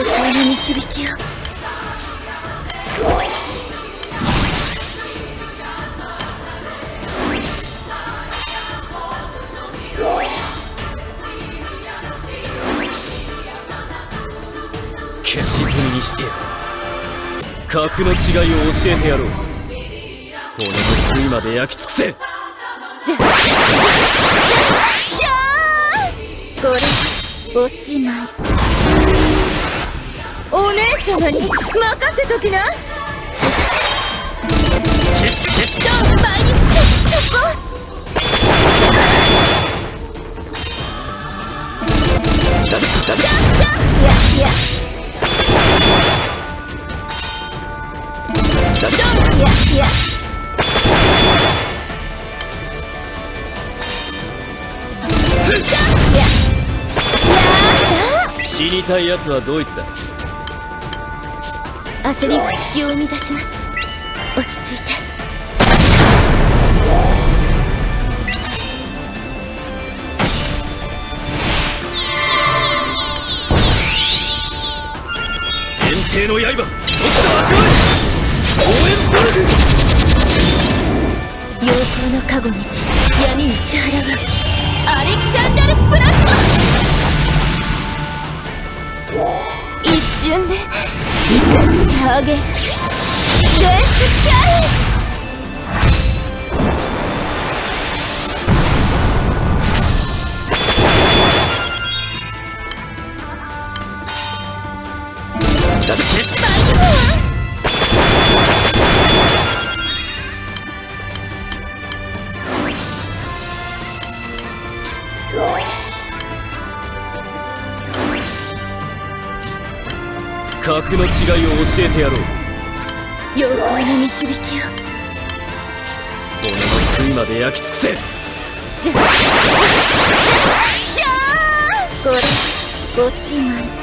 光の導きを。 消し済みにしてやる。格の違いを教えてやろう。骨の杭まで焼き尽くせ。 じゃあこれおしまい。お姉様に任せときな。 消しドンマイそこ。いや死にたいやつはドイツだ。 焦りが隙を生み出します。落ち着いて。 天帝の刃、応援バルグ。 陽光の加護に闇打ち払うアレキサンダル・プラズマ。一瞬で行かせてあげる。レースキャリー。 格の違いを教えてやろう。 陽光の導きを。 骨の杭まで焼き尽くせ。 じゃあこれおしまい。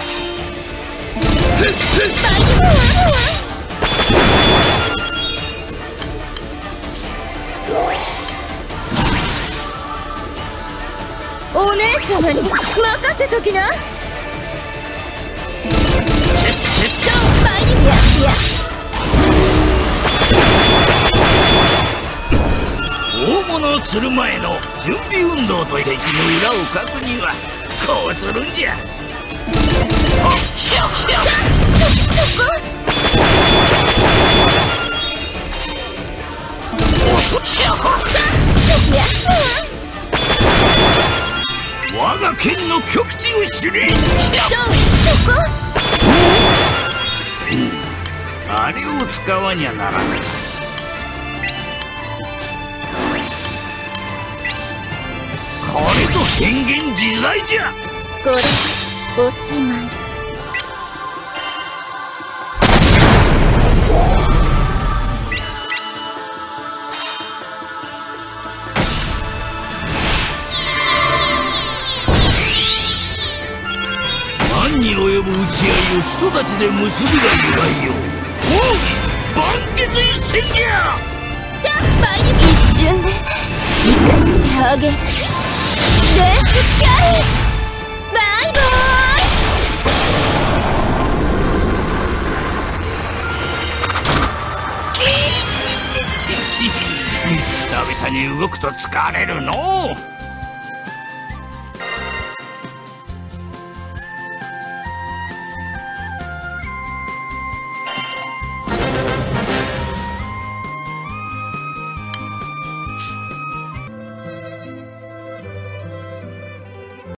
お姉様に任せときな。 大物を釣る前の準備運動と敵の裏をかくにはこうするんじゃ。我が剣の極地を知れ。あれを使わにゃならない。これぞ変幻自在じゃ。 これおしまい。 何に及ぶ打ち合いを人たちで結びが由来よ。おう、万決一戦じゃ。 一瞬で行かせてあげる。レースキャリー。バイバイ。久々に動くと疲れるのう。